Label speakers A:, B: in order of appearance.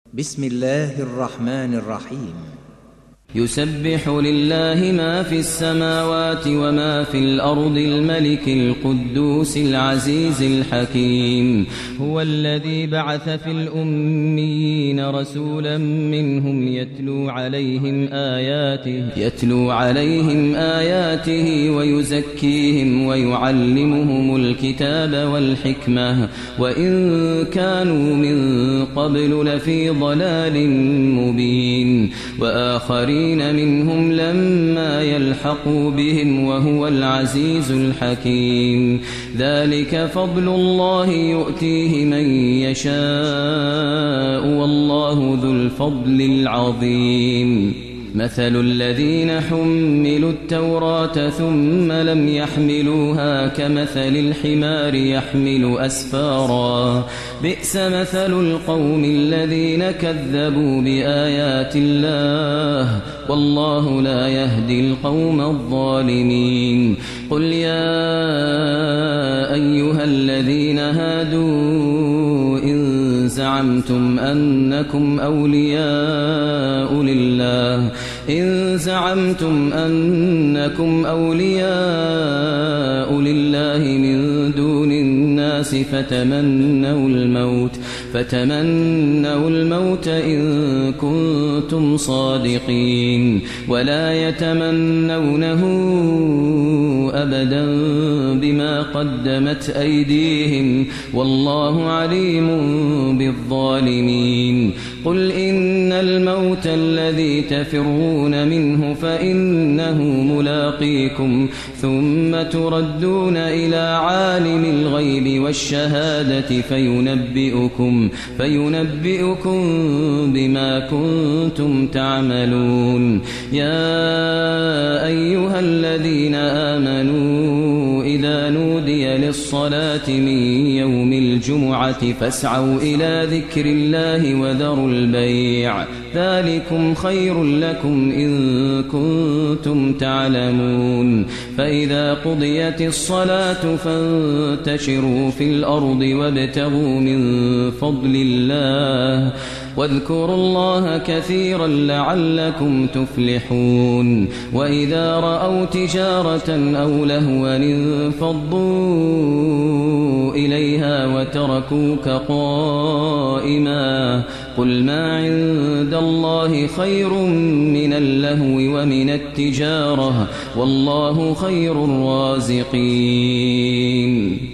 A: بسم الله الرحمن الرحيم.
B: يسبح لله ما في السماوات وما في الأرض الملك القدوس العزيز الحكيم. هو الذي بعث في الأميين رسولا منهم يتلو عليهم آياته ويزكيهم ويعلمهم الكتاب والحكمة وإن كانوا من قبل لفي ضلال مبين. وآخرين منهم لما يلحقوا بهم وهو العزيز الحكيم. ذلك فضل الله يؤتيه من يشاء والله ذو الفضل العظيم. مثل الذين حملوا التوراة ثم لم يحملوها كمثل الحمار يحمل أسفارا بئس مثل القوم الذين كذبوا بآيات الله والله لا يهدي القوم الظالمين. قل يا أيها الذين هادوا إن زعمتم أنكم أولياء لله من دون الناس فتمنوا الموت إن كنتم صادقين ولا يتمنونه أبدا بما قدمت أيديهم والله عليم بالظالمين. قل إن الموت الذي تفرون منه فإنه ملاقيكم ثم تردون إلى عالم الغيب والشهادة فينبئكم بما كنتم تعملون. يا أيها الذين آمنوا إذا نودي للصلاة من يوم الجمعة فاسعوا إلى ذكر الله وذروا البيع ذلكم خير لكم إن كنتم تعلمون. فإذا قضيت الصلاة فانتشروا في الأرض وابتغوا من فضل الله واذكروا الله كثيرا لعلكم تفلحون. وإذا رأوا تجارة أو لهوا انفضوا إليها وتركوك قائما قل ما عند الله خير من اللهو ومن التجارة والله خير الرازقين.